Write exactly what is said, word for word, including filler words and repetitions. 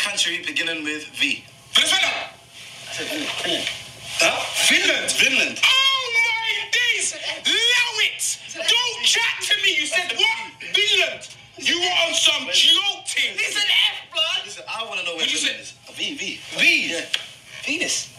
country beginning with V. Venezuela. I said Finland. Huh? Finland. Finland. Oh my days! Allow it! Don't chat to me. You said what? Finland. You were on some joking. It's an F, blood. Listen, I want to know where What'd you Finland say? is. V, V. V. Yeah. Venus.